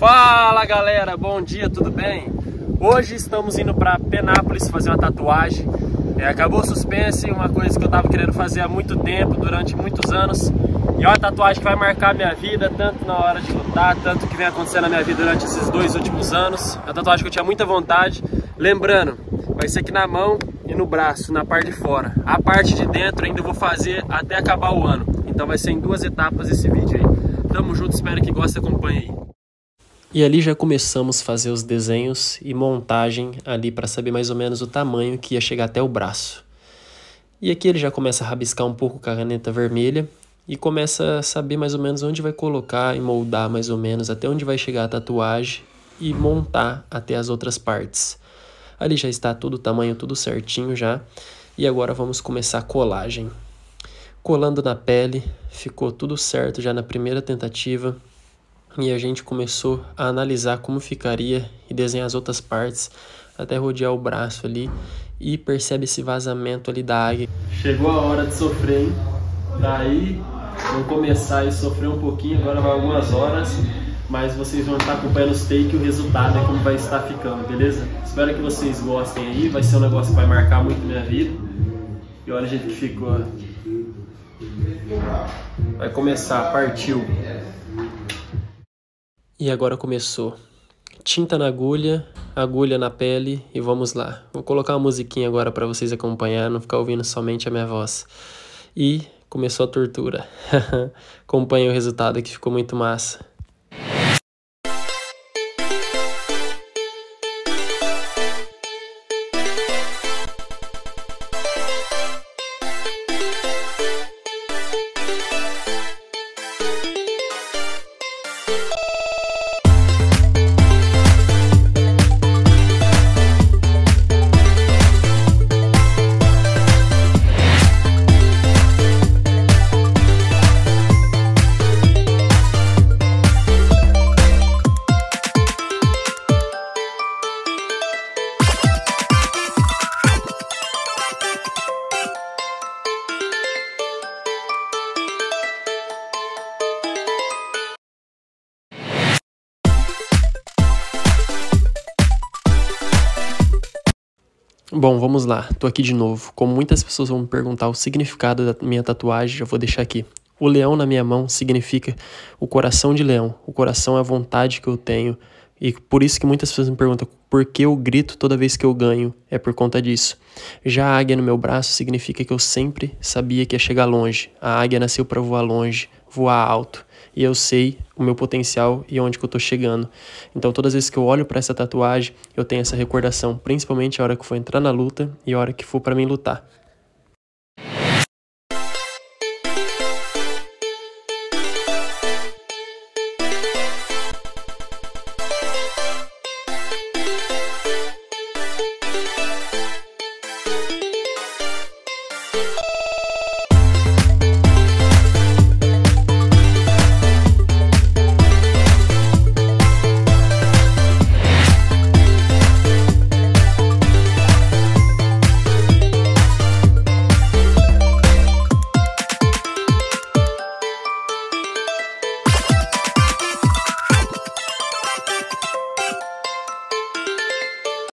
Fala galera, bom dia, tudo bem? Hoje estamos indo para Penápolis fazer uma tatuagem. Acabou suspense, uma coisa que eu tava querendo fazer há muito tempo, durante muitos anos. E é uma tatuagem que vai marcar a minha vida, tanto na hora de lutar, tanto que vem acontecendo na minha vida durante esses 2 últimos anos. É uma tatuagem que eu tinha muita vontade. Lembrando, vai ser aqui na mão e no braço, na parte de fora. A parte de dentro ainda vou fazer até acabar o ano. Então vai ser em 2 etapas esse vídeo aí. Tamo junto, espero que goste, acompanhe aí. E ali já começamos a fazer os desenhos e montagem ali para saber mais ou menos o tamanho que ia chegar até o braço. E aqui ele já começa a rabiscar um pouco com a caneta vermelha e começa a saber mais ou menos onde vai colocar e moldar mais ou menos até onde vai chegar a tatuagem e montar até as outras partes. Ali já está tudo o tamanho, tudo certinho já. E agora vamos começar a colagem. Colando na pele, ficou tudo certo já na primeira tentativa. E a gente começou a analisar como ficaria e desenhar as outras partes até rodear o braço ali e percebe esse vazamento ali da águia. Chegou a hora de sofrer, hein? Daí vamos começar a sofrer um pouquinho, agora vai algumas horas, mas vocês vão estar acompanhando os takes e o resultado é como vai estar ficando, beleza? Espero que vocês gostem aí, vai ser um negócio que vai marcar muito minha vida. E olha o jeito que ficou. Vai começar, partiu. E agora começou. Tinta na agulha, agulha na pele e vamos lá. Vou colocar uma musiquinha agora para vocês acompanhar, não ficar ouvindo somente a minha voz. E começou a tortura. Acompanhe o resultado que ficou muito massa. Bom, vamos lá, tô aqui de novo. Como muitas pessoas vão me perguntar o significado da minha tatuagem, já vou deixar aqui. O leão na minha mão significa o coração de leão. O coração é a vontade que eu tenho. E por isso que muitas pessoas me perguntam por que eu grito toda vez que eu ganho. É por conta disso. Já a águia no meu braço significa que eu sempre sabia que ia chegar longe. A águia nasceu para voar longe, voar alto. E eu sei o meu potencial e onde que eu tô chegando. Então todas as vezes que eu olho para essa tatuagem, eu tenho essa recordação, principalmente a hora que for entrar na luta e a hora que for para mim lutar.